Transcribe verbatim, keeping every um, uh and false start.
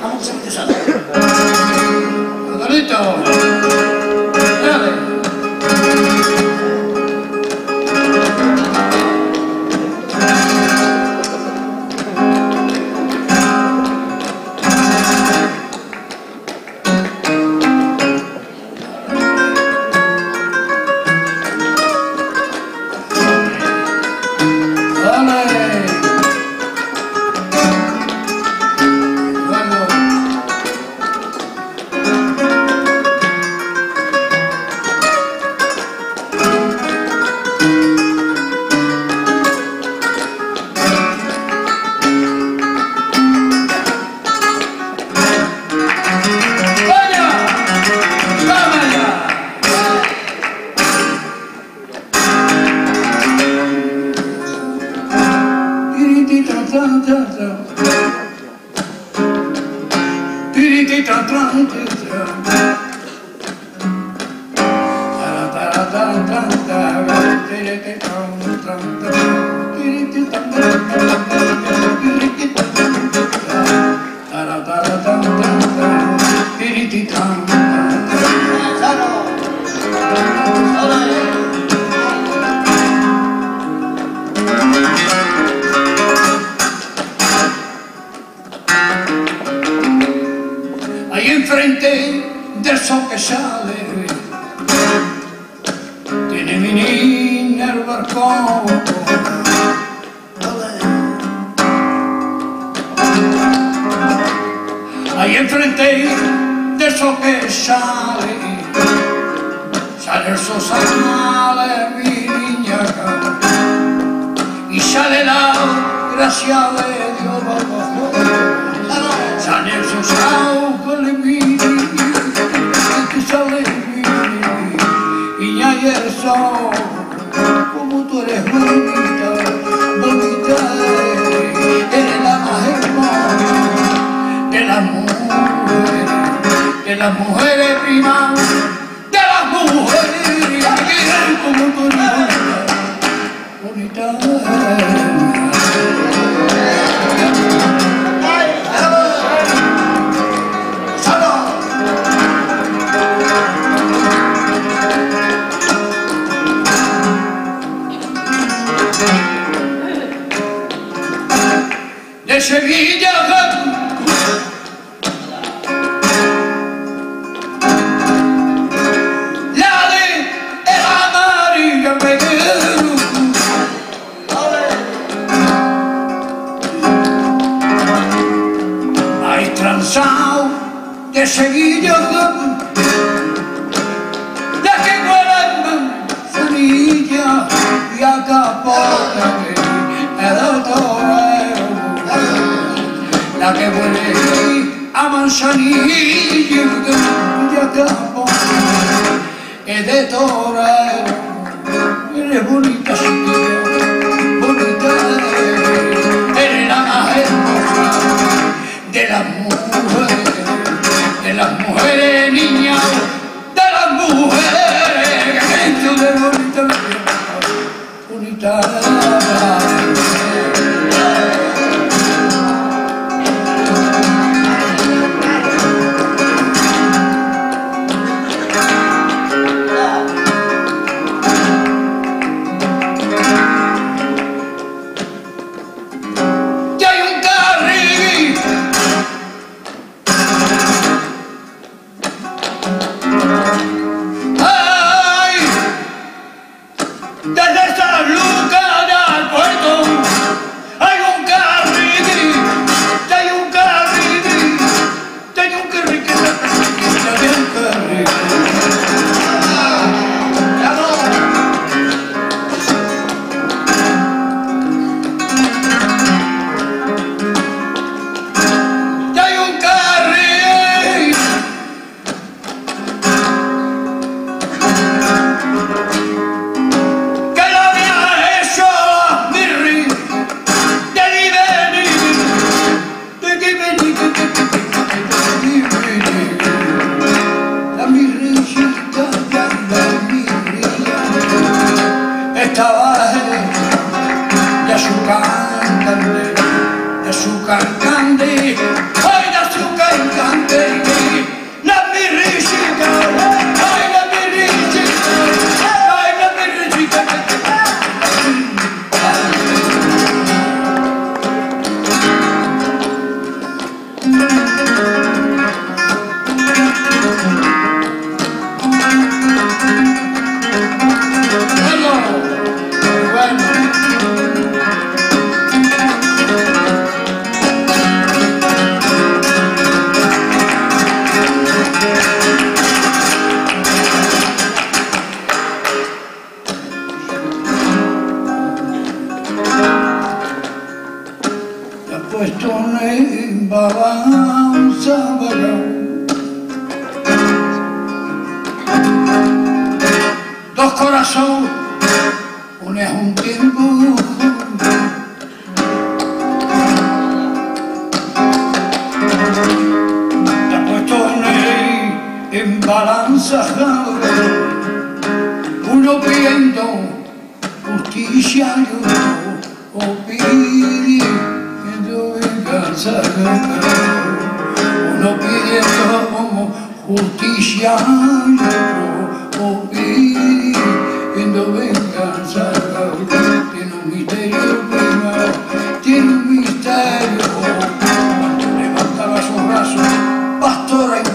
Vamos que se mete sala. Rodolito. Dale. Ahí enfrente del sol que sale tiene mi niña el barcón. Ahí enfrente del sol que sale, sale el sol, sale mi niña y sale la gracia de Dios. Sale el sol, sale mi niña, sale mi niña y el sol, como tú eres bonita, bonita, eres la más hermosa de las mujeres, de las mujeres primas, de las mujeres, como tú eres bonita, bonita. De Sevilla la de el amarillo peguero, hay transao de Sevilla la que huele manzanilla y acapota el torero, la que huele a manzanilla y acapota es de torero. Eres bonita, chiquilla, bonita, eres la más hermosa de las mujeres, de las mujeres niñas, de las mujeres, que de bonita, bonita. venganza para dos corazones, uno es un tiempo, te ha puesto en balanza, uno pidiendo justicia y otro pidiendo venganza, uno pidiendo justicia y otro pidiendo venganza. Tiene un misterio primero, tiene un misterio. Cuando levantaba sus brazos, pastora